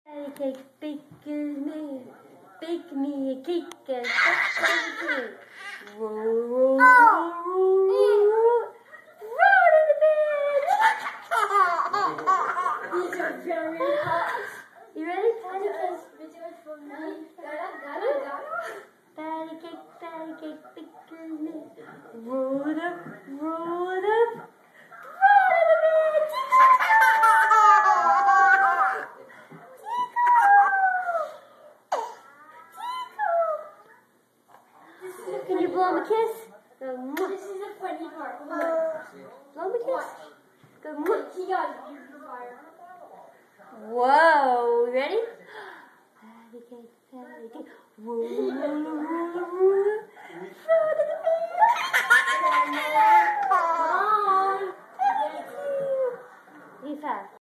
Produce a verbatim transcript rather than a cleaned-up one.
Patty cake, bake me, bake me a cake and bake me. Roll, roll, roll, roll, roll, roll in the bed. These are very hot. You ready? Patty cake, videos from me. Gotta, gotta, gotta. Patty cake, patty cake, bake me. Roll it up, roll it up, roll in the bed. Can you blow him a kiss? Go, mwah. This is a funny part. Blow him a kiss. Go, mwah. He got fire. Whoa, ready? Patty cake, patty cake. Roll, roll, roll, roll, roll. Roll to the bed. Mom. Thank you. He fell.